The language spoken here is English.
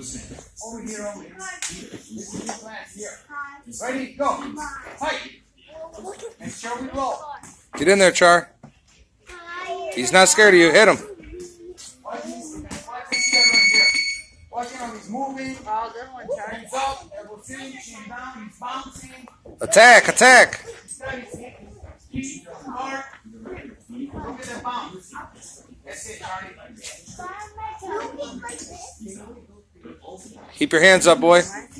Over here only. This is your class here. Ready, go. Fight. And shall we roll? Get in there, Char. He's not scared of you. Hit him. Watch this right here. Watch him. He's moving. Oh, good one, Char. Hands up. Elbow in. Chin down. He's bouncing. Attack, attack. Keep hard. Look at the bounce. That's it, Charlie. Keep your hands up, boy.